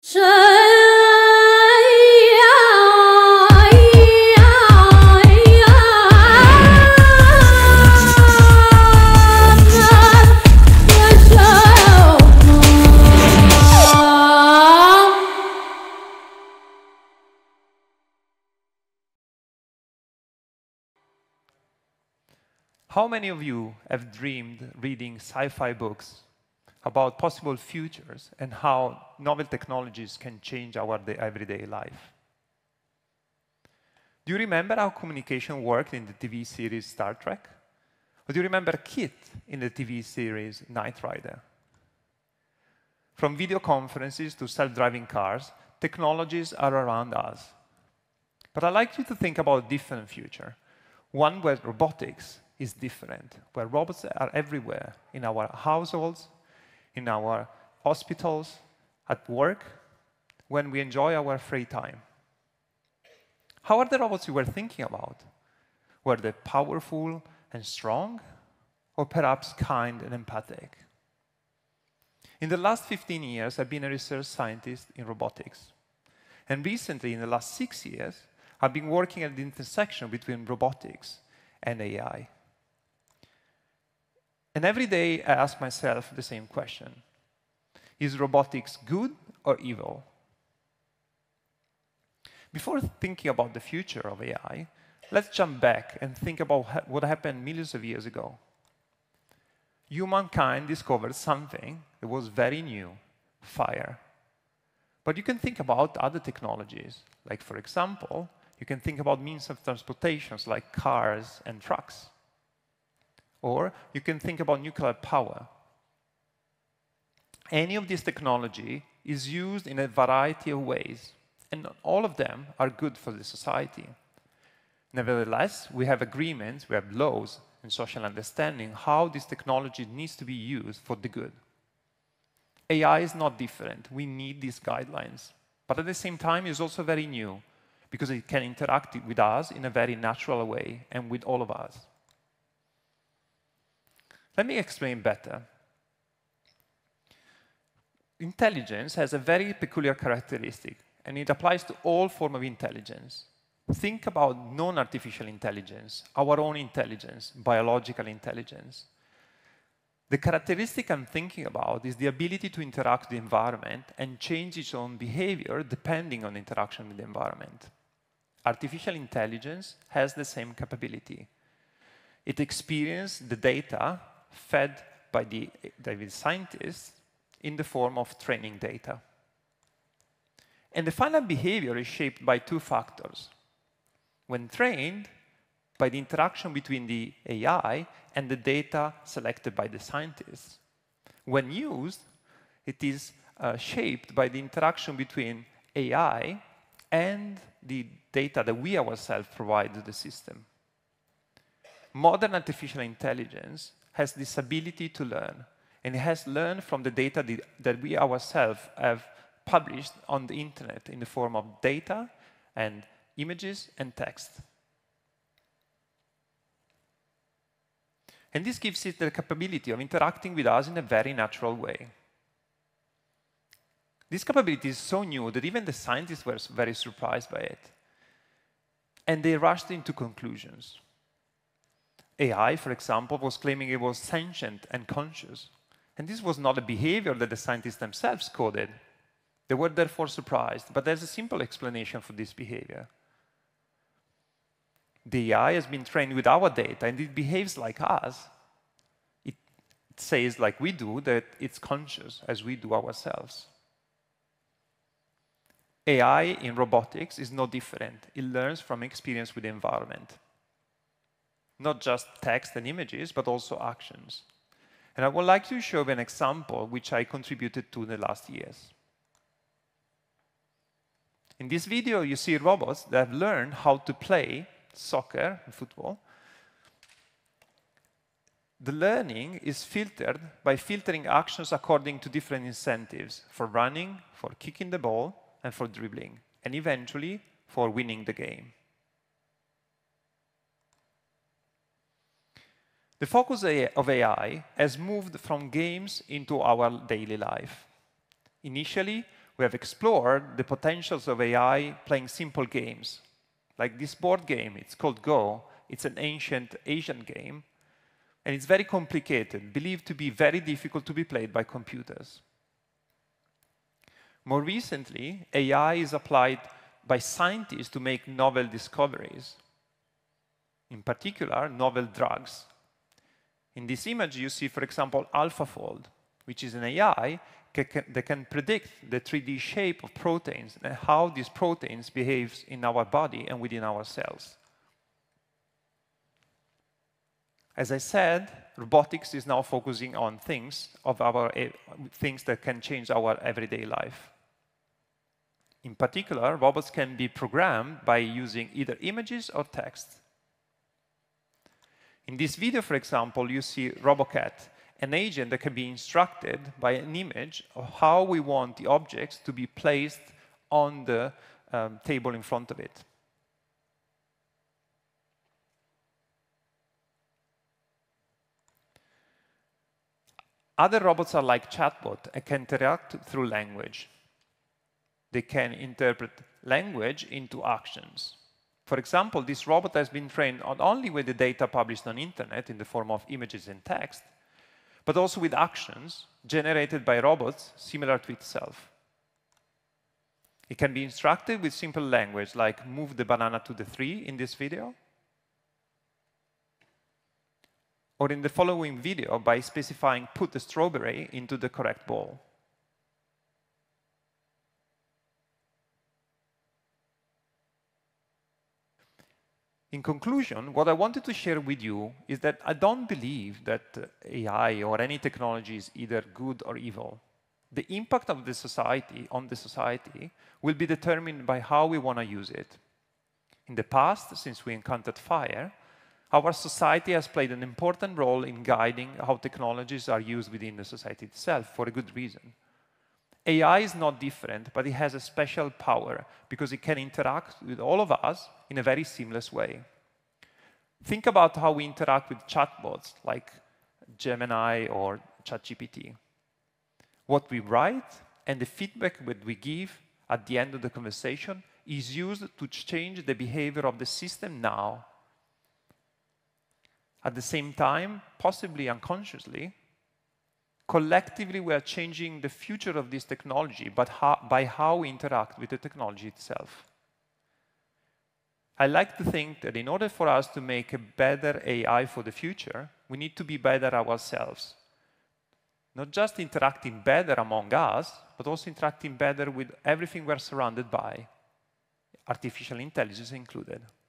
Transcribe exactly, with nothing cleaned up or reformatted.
How many of you have dreamed reading sci-fi books about possible futures and how novel technologies can change our everyday life? Do you remember how communication worked in the T V series Star Trek? Or do you remember Kit in the T V series Knight Rider? From video conferences to self-driving cars, technologies are around us. But I'd like you to think about a different future, one where robotics is different, where robots are everywhere, in our households, in our hospitals, at work, when we enjoy our free time. How are the robots you were thinking about? Were they powerful and strong, or perhaps kind and empathic? In the last fifteen years, I've been a research scientist in robotics. And recently, in the last six years, I've been working at the intersection between robotics and A I. And every day I ask myself the same question. Is robotics good or evil? Before thinking about the future of A I, let's jump back and think about what happened millions of years ago. Humankind discovered something that was very new, fire. But you can think about other technologies, like, for example, you can think about means of transportation like cars and trucks. Or you can think about nuclear power. Any of this technology is used in a variety of ways, and all of them are good for the society. Nevertheless, we have agreements, we have laws and social understanding how this technology needs to be used for the good. A I is not different. We need these guidelines. But at the same time, it's also very new, because it can interact with us in a very natural way and with all of us. Let me explain better. Intelligence has a very peculiar characteristic, and it applies to all forms of intelligence. Think about non-artificial intelligence, our own intelligence, biological intelligence. The characteristic I'm thinking about is the ability to interact with the environment and change its own behavior depending on interaction with the environment. Artificial intelligence has the same capability. It experiences the data fed by the, the scientists in the form of training data. And the final behavior is shaped by two factors. When trained, by the interaction between the A I and the data selected by the scientists. When used, it is uh, shaped by the interaction between A I and the data that we ourselves provide to the system. Modern artificial intelligence has this ability to learn, and it has learned from the data that we ourselves have published on the internet in the form of data and images and text. And this gives it the capability of interacting with us in a very natural way. This capability is so new that even the scientists were very surprised by it. And they rushed into conclusions. A I, for example, was claiming it was sentient and conscious. And this was not a behavior that the scientists themselves coded. They were therefore surprised. But there's a simple explanation for this behavior. The A I has been trained with our data, and it behaves like us. It, it says, like we do, that it's conscious, as we do ourselves. A I in robotics is no different. It learns from experience with the environment. Not just text and images, but also actions. And I would like to show you an example which I contributed to in the last years. In this video, you see robots that have learned how to play soccer and football. The learning is filtered by filtering actions according to different incentives for running, for kicking the ball, and for dribbling, and eventually for winning the game. The focus of A I has moved from games into our daily life. Initially, We have explored the potentials of A I playing simple games. Like this board game, it's called Go. It's an ancient Asian game. And it's very complicated, believed to be very difficult to be played by computers. More recently, A I is applied by scientists to make novel discoveries. In particular, novel drugs. In this image, you see, for example, AlphaFold, which is an A I that can predict the three D shape of proteins and how these proteins behave in our body and within our cells. As I said, robotics is now focusing on things of our things that can change our everyday life. In particular, robots can be programmed by using either images or text. In this video, for example, you see RoboCat, an agent that can be instructed by an image of how we want the objects to be placed on the um, table in front of it. Other robots are like chatbots and can interact through language. They can interpret language into actions. For example, this robot has been trained not only with the data published on the internet in the form of images and text, but also with actions generated by robots similar to itself. It can be instructed with simple language, like move the banana to the tree in this video, or in the following video by specifying put the strawberry into the correct bowl. In conclusion, what I wanted to share with you is that I don't believe that A I or any technology is either good or evil. The impact of the society on the society will be determined by how we want to use it. In the past, since we encountered fire, our society has played an important role in guiding how technologies are used within the society itself for a good reason. A I is not different, but it has a special power because it can interact with all of us in a very seamless way. Think about how we interact with chatbots like Gemini or ChatGPT. What we write and the feedback that we give at the end of the conversation is used to change the behavior of the system now. At the same time, possibly unconsciously, collectively we are changing the future of this technology, but how, by how we interact with the technology itself. I like to think that in order for us to make a better A I for the future, we need to be better ourselves. Not just interacting better among us, but also interacting better with everything we're surrounded by, artificial intelligence included.